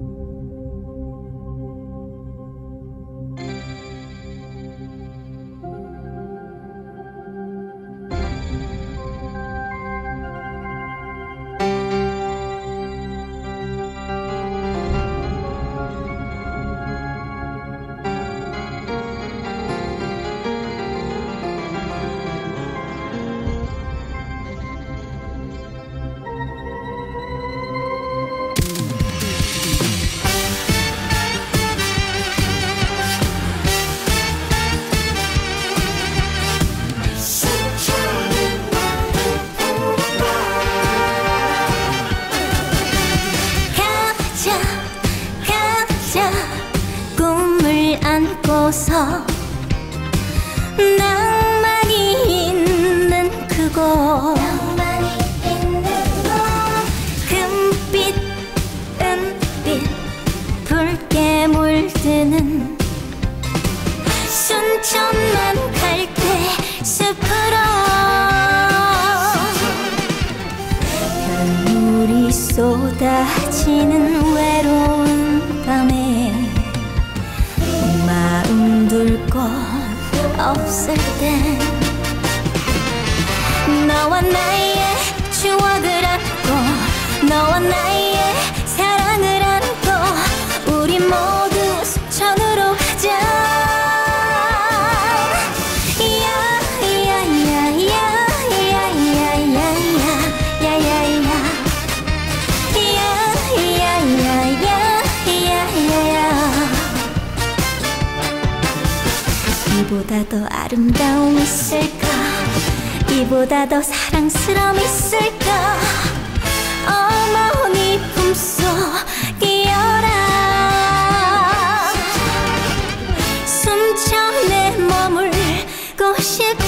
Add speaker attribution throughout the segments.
Speaker 1: 안고서 낭만이 있는 그곳 금빛 은빛 붉게 물드는 순천만 갈대 숲으로 별물이 쏟아지는 외로운 밤에 마음 둘 곳 없을 땐 너와 나의 추억을 안고 너와 나의 사랑을 안고 우리 모두 순천으로 가자. 이보다 더 아름다움 있을까? 이보다 더 사랑스러움 있을까? 어머 네 품속이여라. 숨전에 머물고 싶어.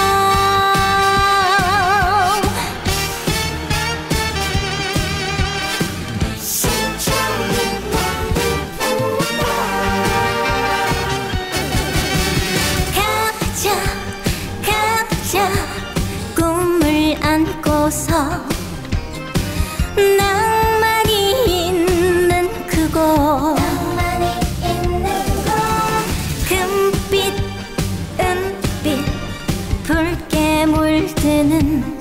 Speaker 1: 꿈을 안고서 낭만이 있는 그곳 금빛 은빛 붉게 물드는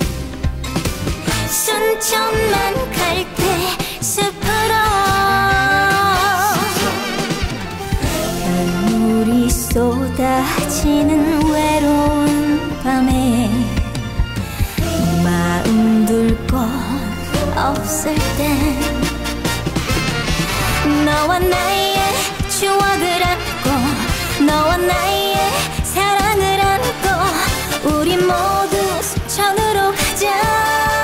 Speaker 1: 순천만 갈대 숲으로 별물이 쏟아지는 외로운 밤에 마음 둘 곳 없을 땐 너와 나의 추억을 안고 너와 나의 사랑을 안고 우리 모두 순천으로 가자.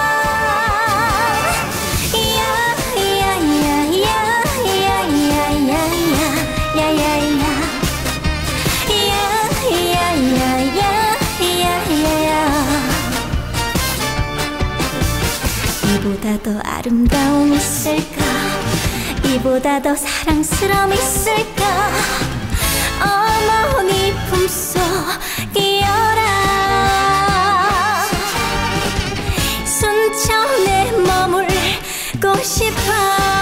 Speaker 1: 이보다 더 아름다움 있을까? 이보다 더 사랑스러움 있을까? 어머 네 품속이여라. 순천에 머물고 싶어.